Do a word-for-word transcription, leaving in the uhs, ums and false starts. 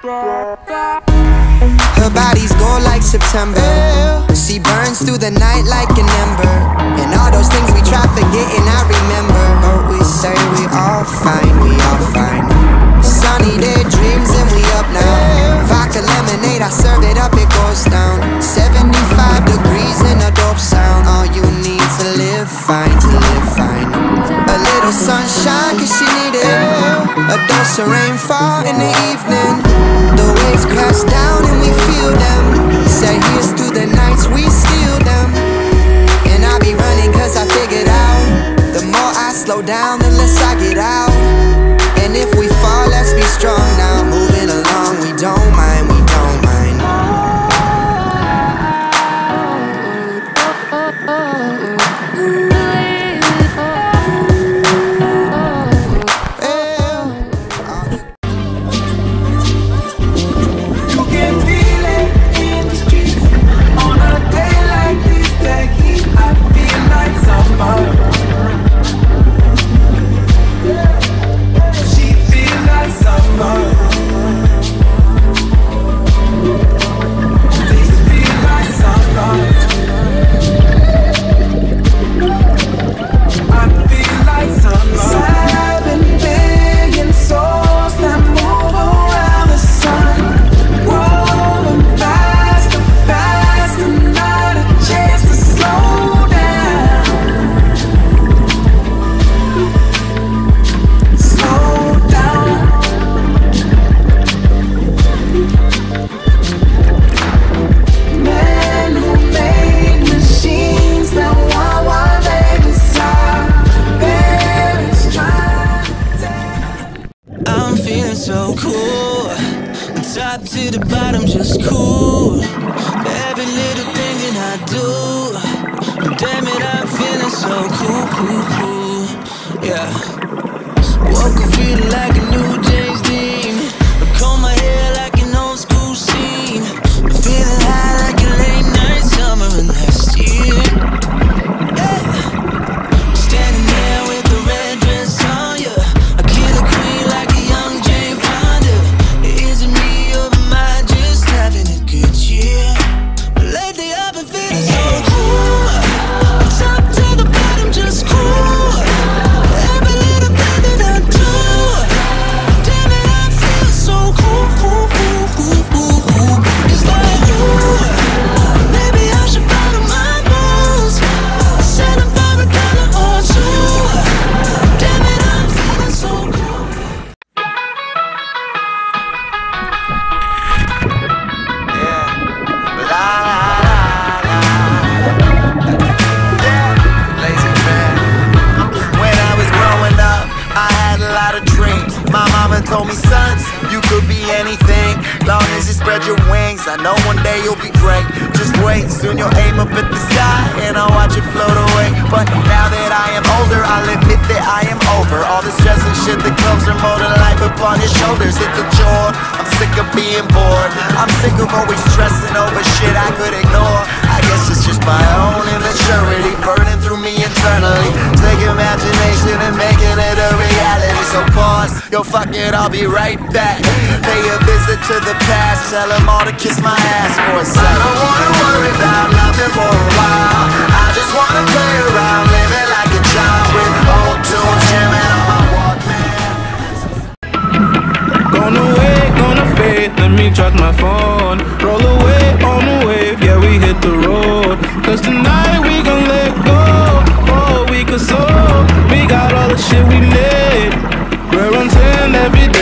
Her body's gold like September. She burns through the night like an ember. And all those things we try forgetting, I remember. But we say we all fine, we all fine. Sunny day dreams and we up now. Vodka lemonade, I serve it up, it goes down. Seventy-five degrees in a dope sound. All you need to live fine, to live fine. A little sunshine cause she need it. A dose of rainfall in the evening. The waves crash down and we feel them. Say here's through the nights we steal them. And I be running cause I figured out, the more I slow down the less I get out. And if we fall, let's be strong now. Moving along, we don't mind, we don't mind. To the bottom, just cool. Every little thing that I do, damn it, I'm feeling so cool, cool, cool. Yeah. Woke up feeling like a new James Dean. I comb my hair like an old school scene. I'm feeling high like a late night summer of last year. Yeah. Standing there with the red dress on ya. I kill a queen like a young Jane Fonda. Is it me? Having a good year. Lately I've been feeling so cool. Top to the bottom, just cool. Every little thing that I do, damn it, I feel so cool, cool, cool, cool, cool, cool. It's like you. Maybe I should follow my rules. Setting for a dollar or two. Damn it, I'm feeling so cool. My mama told me, son, you could be anything, long as you spread your wings. I know one day you'll be great. Just wait, soon you'll aim up at the sky and I'll watch it float away. But now that I am older, I'll admit that I am over all the stress and shit that comes from holding life upon your shoulders. It's a chore, I'm sick of being bored. I'm sick of always stressing over shit I could ignore. I guess it's just my own immaturity burning through me internally. Take imagination and making it a reality. So pause, yo fuck it, I'll be right back. Pay a visit to the past, tell them all to kiss my ass for a second. I don't wanna worry about nothing for a while. I just wanna play around, living like a child with old tunes jamming on my Walkman. Gone away, gonna fade, let me track my phone. Roll away on the wave, yeah we hit the road. Cause tonight we gon' let go for a week or so. We got all the shit we made. We're on ten every day.